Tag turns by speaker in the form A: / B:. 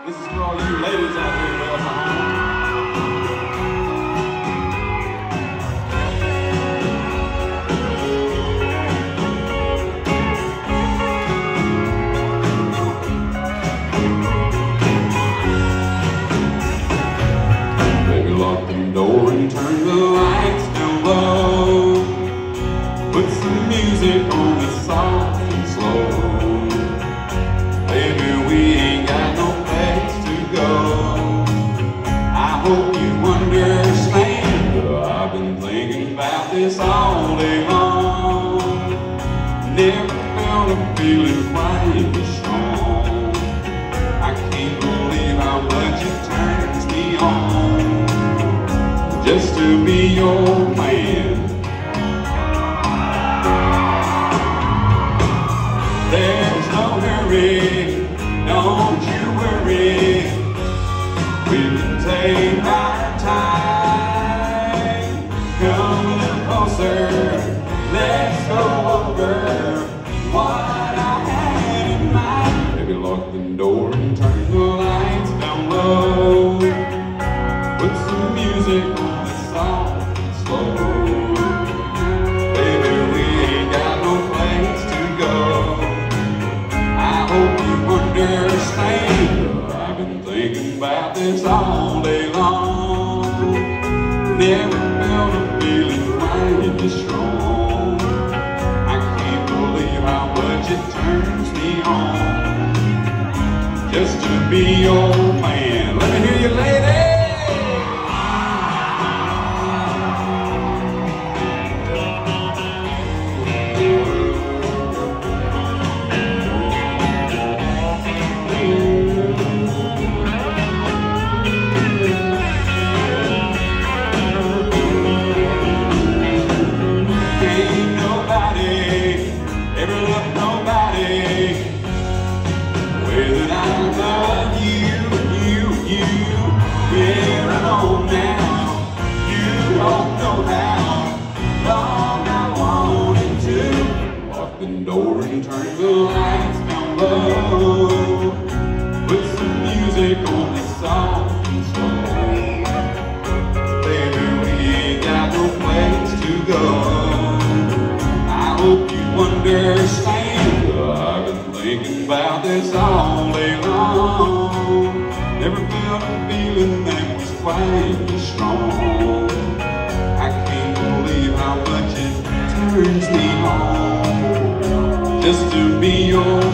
A: This is for all you ladies out there in Oklahoma. Baby, lock the door and turn the lights down low. Put some music on that's soft and slow. Baby, we ain't got no place to go. I hope you understand. I've been thinking about this all day long. Never felt a feeling quite this strong. I can't believe how much it turns me on just to be your man. There's no hurry, don't you worry. We can take our time. Come a little closer, let's go over what I had in mind. Baby, lock the door and turn the lights down low. Put some music on that's soft and slow. Baby, we ain't got no place to go. I hope you understand. I've been thinking about this all day long. Never felt a feeling quite this strong. I can't believe how much it turns me on just to be your man. Let me hear you, lady. Door and turn the lights down low. Put some music on that's soft and slow. Baby, we ain't got no place to go. I hope you understand. I've been thinking about this all day long. Never felt a feeling that was quite as strong. I can't believe how much it turns me on just to be your